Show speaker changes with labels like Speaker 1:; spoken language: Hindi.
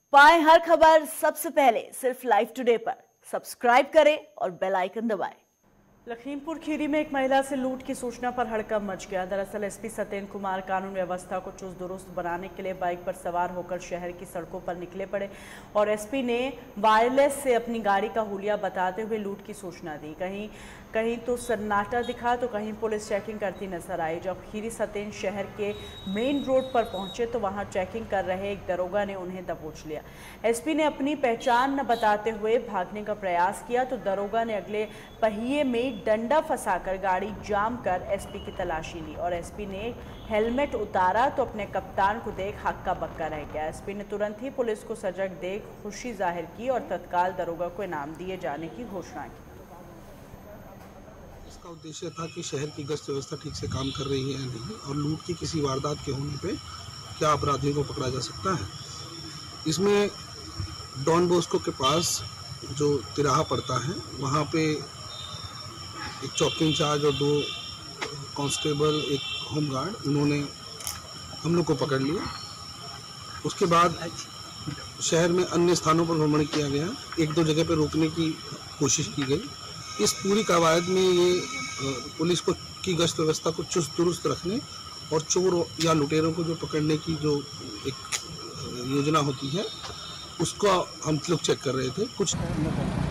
Speaker 1: पाएं हर खबर सबसे पहले सिर्फ लाइव टुडे पर। सब्सक्राइब करें और बेल आइकन दबाएं। लखीमपुर खीरी में एक महिला से लूट की सूचना पर हड़कंप मच गया। दरअसल एसपी सत्येंद्र कुमार कानून व्यवस्था को चुस्त दुरुस्त बनाने के लिए बाइक पर सवार होकर शहर की सड़कों पर निकले पड़े और एसपी ने वायरलेस से अपनी गाड़ी का हुलिया बताते हुए लूट की सूचना दी। कहीं कहीं तो सन्नाटा दिखा तो कहीं पुलिस चेकिंग करती नजर आई। जब खीरी सत्येंद्र शहर के मेन रोड पर पहुंचे तो वहां चेकिंग कर रहे एक दरोगा ने उन्हें दबोच लिया। एसपी ने अपनी पहचान न बताते हुए भागने का प्रयास किया तो दरोगा ने अगले पहिए में डंडा फंसाकर गाड़ी जाम कर एसपी की तलाशी ली और एसपी ने हेलमेट उतारा तो अपने कप्तान को देख हक्का बक्का रह गया। एसपी ने तुरंत ही पुलिस को सजग देख खुशी जाहिर की और तत्काल दरोगा को इनाम दिए जाने की घोषणा की।
Speaker 2: इसका उद्देश्य था कि शहर की गश्त व्यवस्था ठीक से काम कर रही है या नहीं और लूट की किसी वारदात के होने पे क्या अपराधियों को पकड़ा जा सकता है। इसमें डॉन बॉस्को के पास जो तिराहा पड़ता है वहाँ पे एक चौकी इंचार्ज और 2 कांस्टेबल, एक होमगार्ड, उन्होंने हम लोग को पकड़ लिया। उसके बाद शहर में अन्य स्थानों पर भ्रमण किया गया, 1-2 जगह पर रोकने की कोशिश की गई। इस पूरी कवायद में ये पुलिस को की गश्त व्यवस्था को चुस्त दुरुस्त रखने और चोर या लुटेरों को जो पकड़ने की जो एक योजना होती है उसको हम लोग चेक कर रहे थे। कुछ